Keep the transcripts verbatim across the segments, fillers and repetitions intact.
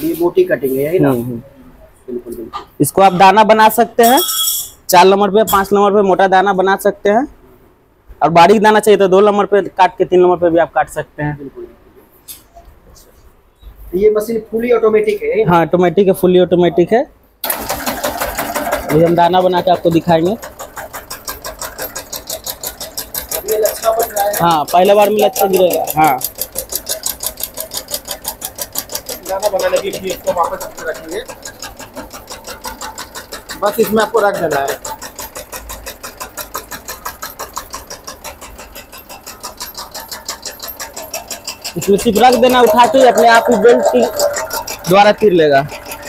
ये मोटी कटिंग है, यही ना? बिल्कुल बिल्कुल। इसको आप दाना बना सकते हैं, चार नंबर पे पांच नंबर पे मोटा दाना बना सकते हैं, और बारीक दाना चाहिए तो दो नंबर पे काट के तीन नंबर पे भी आप काट सकते हैं। बिल्कुल। ये मशीन फुली ऑटोमेटिक है? हाँ ऑटोमेटिक है, फुली ऑटोमेटिक है। ये हम दाना बना के आपको दिखाएंगे। ये लच्छा बन रहा है? हाँ पहले बार में लच्छा गिरेगा। हाँ दाना बनाने के लिए इसको वापस रखेंगे, बस इसमें आपको रख देना है। इसमें सिर्फ रख देना, उठा के अपने आप ही बेल्ट की द्वारा तीर लेगा।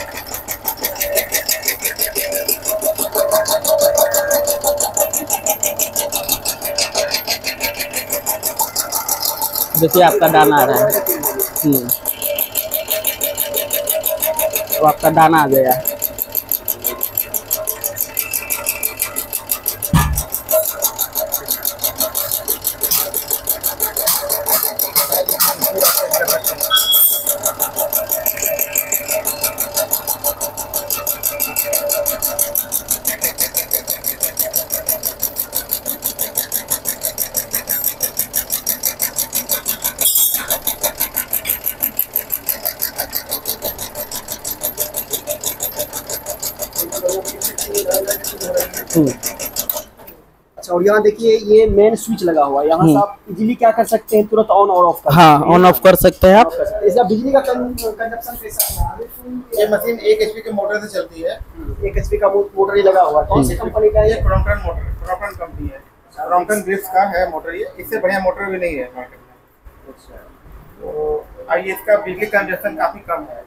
देखिए आपका दाना आ रहा है। हम्म तो आपका दाना आ गया। अच्छा, और यहाँ देखिए ये मेन स्विच लगा हुआ है, यहाँ से आप इजीली क्या कर सकते हैं, तुरंत ऑन और ऑफ कर। हाँ ऑन ऑफ कर सकते हैं आप। इसका बिजली का कंजप्शन कैसा है? ये मशीन एक एचपी के मोटर से चलती है। एक एचपी का मोटर ही लगा हुआ है। कौन सी कंपनी का है? ये क्रॉम्पटन मोटर, क्रॉम्पटन कंपनी है, क्रॉम्पटन ग्रिप्स का है मोटर। ये इससे बढ़िया मोटर भी नहीं है मार्केट में। अच्छा, तो आई इसका बिजली कंजप्शन काफी कम है।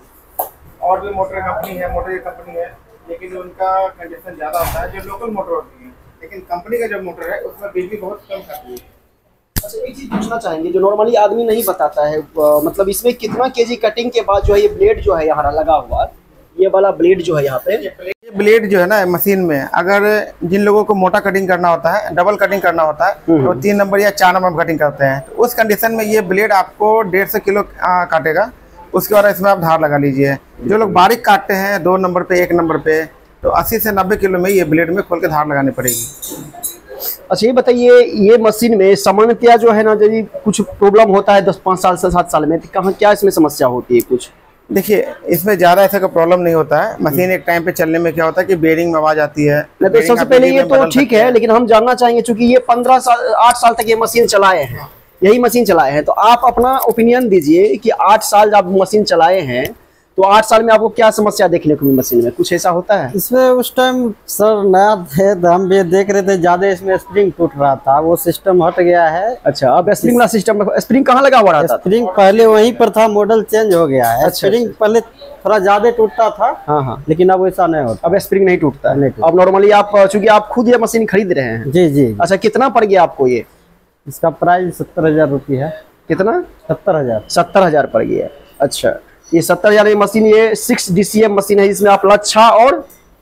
और भी मोटर कंपनी है, मोटर कंपनी है, लेकिन उनका कंजप्शन ज्यादा होता है जो लोकल मोटर होती है। लेकिन कंपनी का जो मोटर है उसमें बिजली बहुत कम खाती है। अच्छा एक चीज पूछना चाहेंगे जो नॉर्मली आदमी नहीं बताता है, मतलब इसमें कितना केजी कटिंग के बाद जो है ये ब्लेड जो है यहाँ लगा हुआ, ये वाला ब्लेड जो है यहाँ पे, ये ब्लेड जो है ना मशीन में, अगर जिन लोगों को मोटा कटिंग करना होता है, डबल कटिंग करना होता है, तो तीन नंबर या चार नंबर कटिंग करते हैं, तो उस कंडीशन में ये ब्लेड आपको डेढ़ सौ किलो काटेगा। उसके बाद इसमें आप धार लगा लीजिए। जो लोग बारीक काटते हैं दो नंबर पे एक नंबर पे, तो अस्सी से नब्बे किलो में ये ब्लेड में खोल के धार लगानी पड़ेगी। अच्छा ये बताइए, ये मशीन में सामान्यतया जो है ना यदि कुछ प्रॉब्लम होता है दस पाँच साल से सात साल में, तो कहाँ क्या इसमें समस्या होती है कुछ? देखिए इसमें ज्यादा ऐसा का प्रॉब्लम नहीं होता है। मशीन एक टाइम पे चलने में क्या होता है कि बेरिंग में आवाज आती है। तो सबसे पहले ये तो ठीक है, लेकिन हम जानना चाहेंगे चूंकि ये पंद्रह साल आठ साल तक ये मशीन चलाए हैं, यही मशीन चलाए हैं, तो आप अपना ओपिनियन दीजिए कि आठ साल जब आप मशीन चलाए हैं तो आठ साल में आपको क्या समस्या देखने को मिली मशीन में? कुछ ऐसा होता है इसमें? उस टाइम सर नया थे तो हम भी देख रहे थे, ज्यादा इसमें स्प्रिंग टूट रहा था, वो सिस्टम हट गया है। अच्छा, अब स्प्रिंग वाला सिस्टम, स्प्रिंग कहाँ लगा हुआ रहता? स्प्रिंग पहले वहीं पर था, मॉडल चेंज हो गया है। अच्छा, स्प्रिंग पहले थोड़ा ज्यादा टूटता था। हाँ हाँ, लेकिन अब ऐसा नहीं होता, अब स्प्रिंग नहीं टूटता नहीं टूटता। अब नॉर्मली आप चूंकि आप खुद ये मशीन खरीद रहे हैं। जी जी। अच्छा, कितना पड़ गया आपको ये? इसका प्राइस सत्तर हजार रुपये है। कितना? सत्तर हजार सत्तर हजार पड़ गया। अच्छा, ये सत्तर हजार की मशीन, ये सिक्स डीसीएम मशीन है, जिसमें आप लच्छा और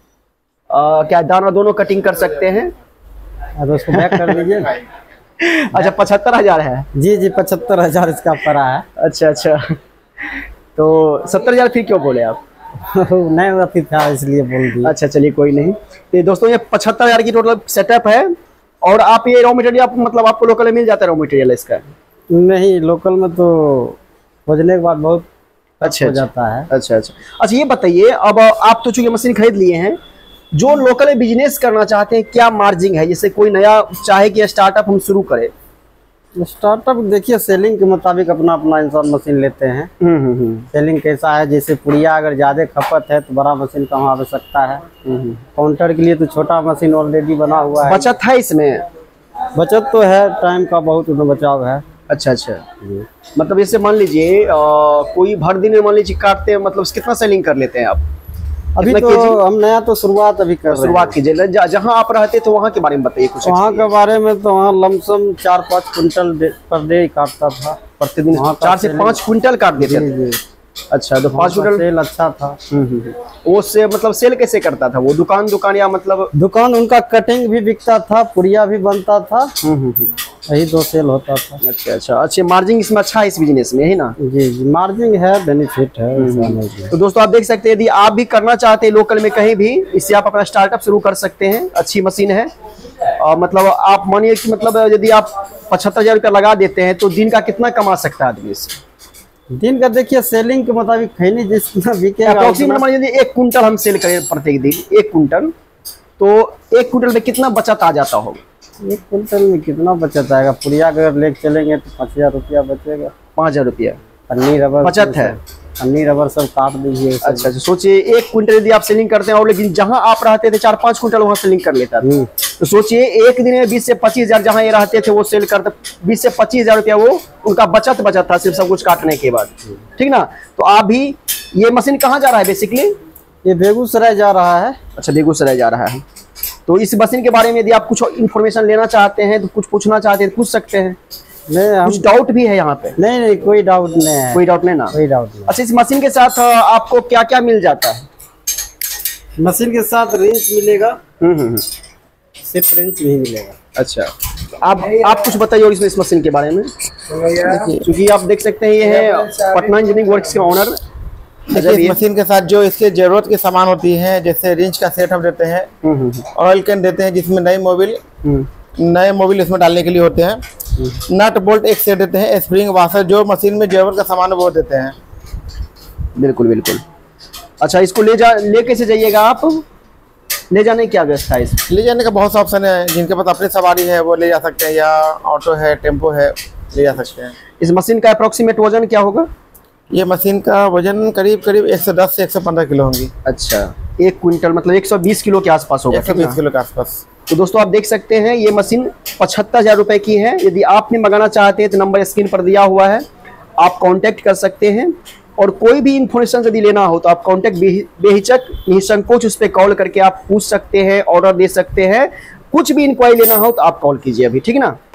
आ, क्या दाना दोनों कटिंग कर सकते हैं। अब उसको बैक कर दीजिए। अच्छा, पचहत्तर हजार है? जी जी, पचहत्तर हजार इसका पड़ा है। अच्छा अच्छा, तो सत्तर हजार फिर क्यों बोले आप? नहीं अति था इसलिए बोल दिया। अच्छा चलिए कोई नहीं। तो दोस्तों ये पचहत्तर हजार की टोटल सेटअप है, और आप ये रॉ मटेरियल आप मतलब आपको लोकल में मिल जाता है रॉ मटेरियल इसका? नहीं, लोकल में तो खोजने के बाद बहुत अच्छा हो जाता है। अच्छा अच्छा अच्छा ये बताइए, अब आप तो चूंकि मशीन खरीद लिए हैं, जो लोकल बिजनेस करना चाहते हैं क्या मार्जिन है? जैसे कोई नया चाहे कि स्टार्टअप हम शुरू करें। स्टार्टअप देखिए सेलिंग के मुताबिक अपना अपना इंसान मशीन लेते हैं। सेलिंग कैसा है, जैसे पुड़िया अगर ज्यादा खपत है तो बड़ा मशीन का वहाँ आवश्यकता है। काउंटर के लिए तो छोटा मशीन ऑलरेडी बना हुआ है। बचत है इसमें? बचत तो है, टाइम का बहुत बचाव है। अच्छा अच्छा, मतलब जैसे मान लीजिए कोई भर दिन में मान लीजिए काटते हैं, मतलब कितना सेलिंग कर लेते हैं आप? अभी तो हम नया तो शुरुआत अभी कर शुरुआत कीजिए। जहाँ आप रहते तो वहाँ के बारे में बताइए कुछ। वहाँ के बारे में तो वहाँ लमसम चार पाँच कुंटल पर डे काटता था, प्रतिदिन चार से पाँच कुंटल काट देते थे। अच्छा, तो पाँच कुंटल सेल अच्छा था। वो से मतलब सेल कैसे करता था वो? दुकान दुकान या मतलब? दुकान उनका कटिंग भी बिकता था, पुड़िया भी बनता था। यही दो सेल होता था। अच्छा अच्छा अच्छा, मार्जिन इसमें अच्छा है इस बिजनेस में, है ना? जी जी, मार्जिन है, बेनिफिट है, ऐसा नहीं है। तो दोस्तों आप देख सकते हैं, यदि आप भी करना चाहते हैं लोकल में कहीं भी, इससे आप अपना स्टार्टअप शुरू कर सकते हैं। अच्छी मशीन है और मतलब आप मानिए कि मतलब यदि आप पचहत्तर हजार रुपया लगा देते हैं तो दिन का कितना कमा सकता है आदमी इससे? दिन का देखिए सेलिंग के मुताबिक खैनी जितना बिकेगा, अप्रोक्सीमेट यदि एक कुंटल हम सेल करें प्रत्येक दिन एक कुंटल, तो एक कुंटल में कितना बचत आ जाता होगा? एक कुंटल में कितना बचत आएगा? पुड़िया अगर लेके चलेंगे तो पाँच हजार रुपया बचेगा। पाँच हजार रुपया पन्नी रबर बचत है, पन्नी रबर सब काट दीजिए। अच्छा अच्छा, सोचिए एक कुंटल यदि आप सेलिंग करते हैं और लेकिन जहां आप रहते थे चार पांच कुंटल वहां सेलिंग कर लेता था, तो सोचिए एक दिन में बीस से पच्चीस हजार जहां ये रहते थे वो सेल करते, बीस से पच्चीस हजार रुपया वो उनका बचत बचत था सिर्फ सब कुछ काटने के बाद, ठीक ना? तो आप भी, ये मशीन कहाँ जा रहा है बेसिकली? ये बेगूसराय जा रहा है। अच्छा, बेगूसराय जा रहा है। तो इस मशीन के बारे में यदि आप कुछ इन्फॉर्मेशन लेना चाहते हैं तो कुछ पूछना चाहते हैं पूछ सकते हैं। नहीं, कुछ डाउट भी है यहाँ पे? नहीं नहीं, कोई डाउट नहीं है। कोई डाउट नहीं ना? कोई डाउट नहीं। अच्छा, इस मशीन के साथ आपको क्या क्या मिल जाता है? मशीन के साथ रेंच मिलेगा, हम्म हम्म सिर्फ रेंच भी मिलेगा। अच्छा, आप आप कुछ बताइए और इसमें इस मशीन के बारे में। क्योंकि आप देख सकते हैं ये है पटना इंजीनियरिंग वर्क्स के ऑनर। देखिए इस मशीन के साथ जो इसके जरूरत के सामान होती है, जैसे रिंच का सेट हम देते हैं, ऑयल कैन देते हैं जिसमें नए मोबिल नए मोबिल इसमें डालने के लिए होते हैं, नट बोल्ट एक सेट देते हैं, स्प्रिंग वाशर, जो मशीन में जरूरत का सामान है वो देते हैं। बिल्कुल बिल्कुल। अच्छा, इसको ले जा ले कैसे जाइएगा आप? ले जाने की क्या व्यवस्था है? इस ले जाने का बहुत सा ऑप्शन है, जिनके पास अपनी सवारी है वो ले जा सकते हैं, या ऑटो है, टेम्पो है, ले जा सकते हैं। इस मशीन का अप्रोक्सीमेट वजन क्या होगा? ये मशीन का वजन करीब करीब एक सौ दस से एक सौ पंद्रह किलो होंगी। अच्छा, एक क्विंटल मतलब एक सौ बीस किलो के आसपास होगा। एक सौ बीस किलो के आसपास। तो दोस्तों आप देख सकते हैं ये मशीन पचहत्तर हजार रुपए की है। यदि आप भी मंगाना चाहते हैं तो नंबर स्क्रीन पर दिया हुआ है, आप कांटेक्ट कर सकते हैं। और कोई भी इंफॉर्मेशन यदि लेना हो तो आप कांटेक्ट बेहिचक निसंकोच उस पर कॉल करके आप पूछ सकते हैं, ऑर्डर दे सकते हैं। कुछ भी इंक्वायरी लेना हो तो आप कॉल कीजिए अभी, ठीक है ना?